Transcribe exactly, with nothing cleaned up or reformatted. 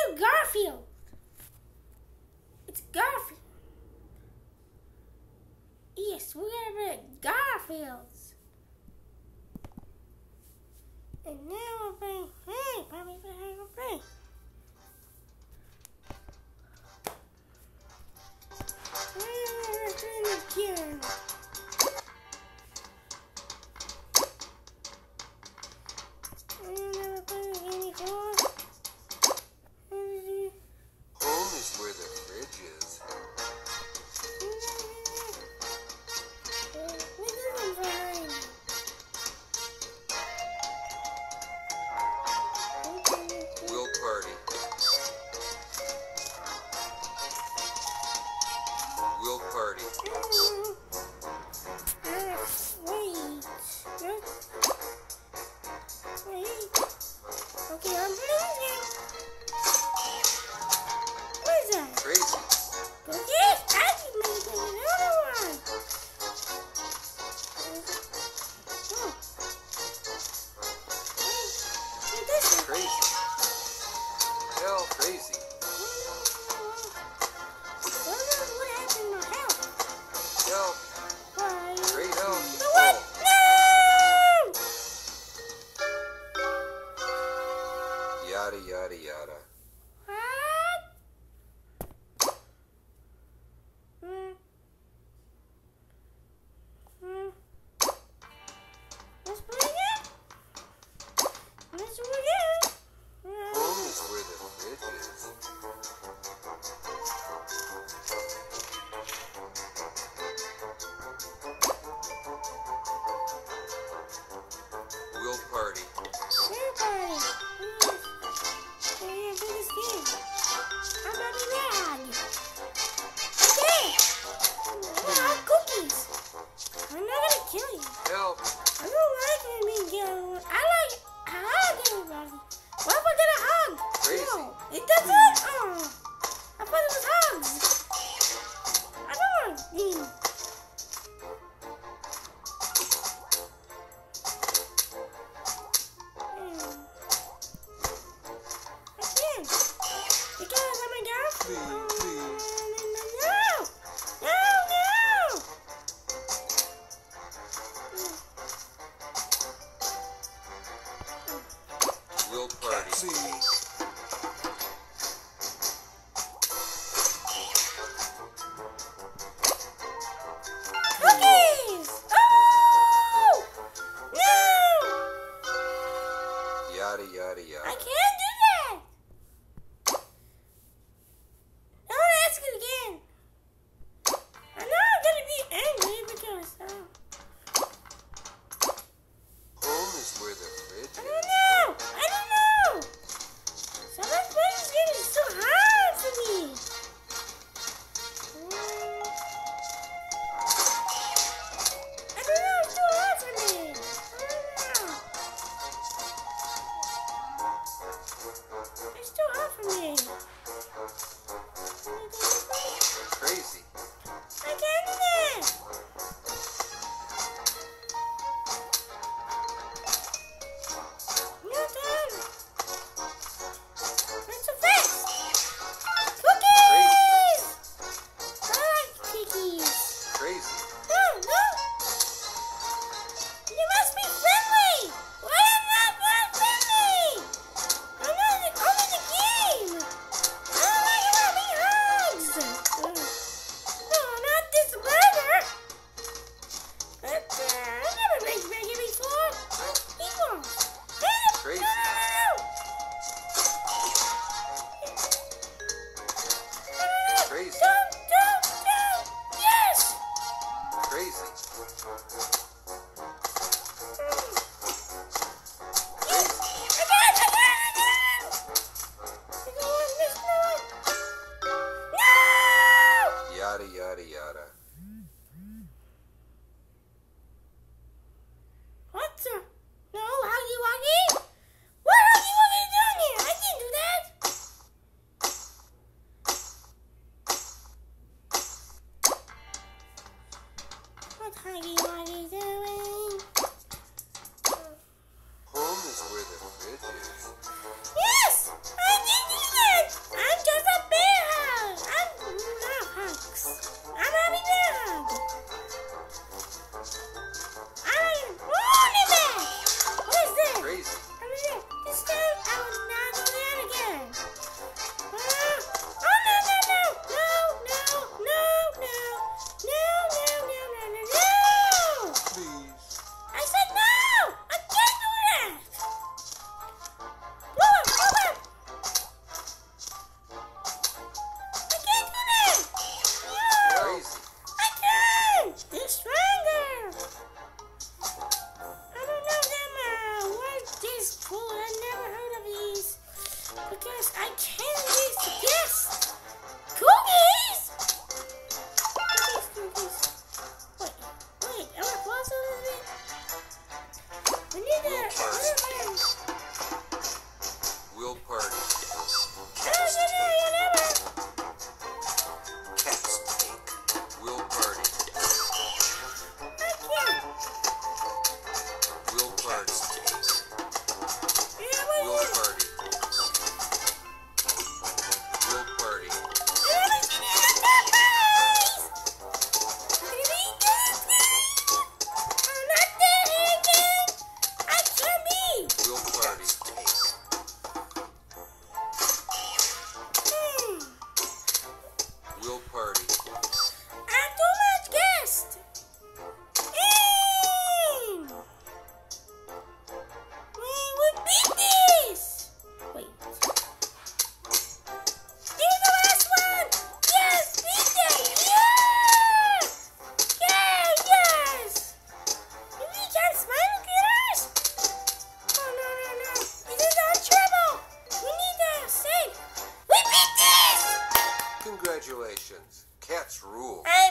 do Garfield. It's Garfield. Yes, we're gonna make Garfields. And now we're playing. Hey, Bobby, we're playing. We're playing again. Yada yada yada. Hmm. Hmm. Let's play again. Let's do it again. Home is where the fridge is. We'll party. We'll party. How about BearHug? Okay. BearHug cookies. I'm not gonna kill you. Help. I don't like being killed. I like hugging everybody. What if I get a hug? Crazy. No, it doesn't. Oh, I thought it was hugs. I don't want these. Please, please. No! No, no! We'll party. See. Cookies! Oh! No! Yada yada yada. I can't do that! Cats rule. I